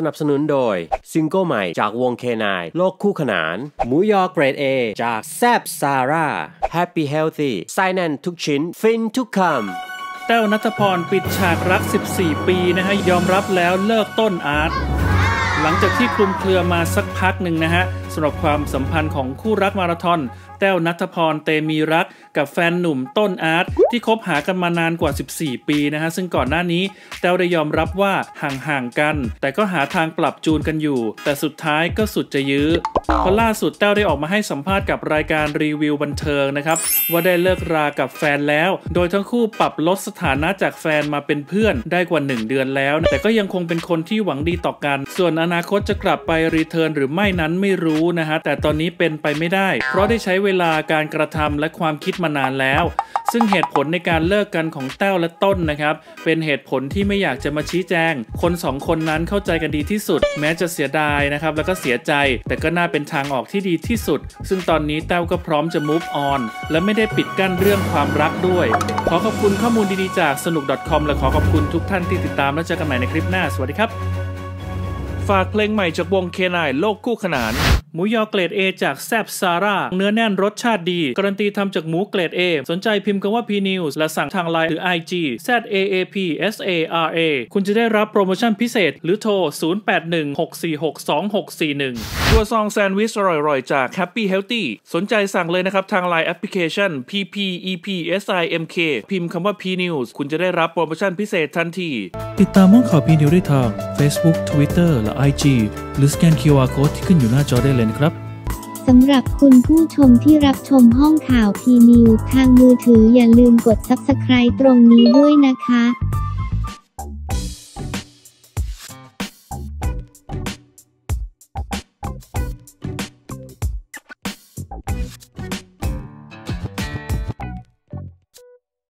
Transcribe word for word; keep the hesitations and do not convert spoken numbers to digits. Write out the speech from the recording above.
นับสนุนโดยซิงเกิลใหม่จากวงเคนายโลกคู่ขนานหมูยอเกรด A จากแซบซาร่า Happy Healthy ไส้แน่นทุกชิ้นฟินทุกคำแต้วณัฐพรปิดฉากรักสิบสี่ปีนะฮะยอมรับแล้วเลิกต้นอาร์ตหลังจากที่คลุมเครือมาสักพักหนึ่งนะฮะสำหรับความสัมพันธ์ของคู่รักมาราธอนแต้วณัฐพรเตมีรักกับแฟนหนุ่มต้นอาร์ตที่คบหากันมานานกว่าสิบสี่ปีนะฮะซึ่งก่อนหน้านี้แต้วได้ยอมรับว่าห่างๆกันแต่ก็หาทางปรับจูนกันอยู่แต่สุดท้ายก็สุดจะยื้อพอล่าสุดแต้วได้ออกมาให้สัมภาษณ์กับรายการรีวิวบันเทิงนะครับว่าได้เลิกรากับแฟนแล้วโดยทั้งคู่ปรับลดสถานะจากแฟนมาเป็นเพื่อนได้กว่าหนึ่งเดือนแล้วแต่ก็ยังคงเป็นคนที่หวังดีต่อกันส่วนอนาคตจะกลับไปรีเทิร์นหรือไม่นั้นไม่รู้นะฮะแต่ตอนนี้เป็นไปไม่ได้เพราะได้ใช้เวลาการกระทำและความคิดมานานแล้วซึ่งเหตุผลในการเลิกกันของแต้วและต้นนะครับเป็นเหตุผลที่ไม่อยากจะมาชี้แจงคนสองคนนั้นเข้าใจกันดีที่สุดแม้จะเสียดายนะครับแล้วก็เสียใจแต่ก็น่าเป็นทางออกที่ดีที่สุดซึ่งตอนนี้แต้วก็พร้อมจะ move on และไม่ได้ปิดกั้นเรื่องความรักด้วยขอขอบคุณข้อมูลดีๆจากสนุก .com และขอขอบคุณทุกท่านที่ติดตามแล้วเจอกันใหม่ในคลิปหน้าสวัสดีครับฝากเพลงใหม่จากวงเคนายโลกคู่ขนานหมูยอเกรด A จากแซบซาร่าเนื้อแน่นรสชาติดีการันตีทำจากหมูเกรด A สนใจพิมพ์คำว่า P News และสั่งทาง ไลน์ หรือ ไอ จี แซด เอ เอ พี เอส เอ อาร์ เอ คุณจะได้รับโปรโมชั่นพิเศษหรือโทรศูนย์ แปด หนึ่ง หก สี่ หก สอง หก สี่ หนึ่งตัวซองแซนด์วิชอร่อยๆจาก Happy Healthy สนใจสั่งเลยนะครับทาง ไลน์ แอปพลิเคชัน พี พี อี พี เอส ไอ เอ็ม เค พิมพ์คำว่า P News คุณจะได้รับโปรโมชั่นพิเศษทันทีติดตามห้องข่าว P News ได้ทาง Facebook Twitter และ ไอ จี หรือสแกน คิว อาร์ Code ที่ขึ้นอยู่หน้าจอได้เลยนะครับสำหรับคุณผู้ชมที่รับชมห้องข่าว P News ทางมือถืออย่าลืมกด ซับสไครบ์ ตรงนี้ด้วยนะคะ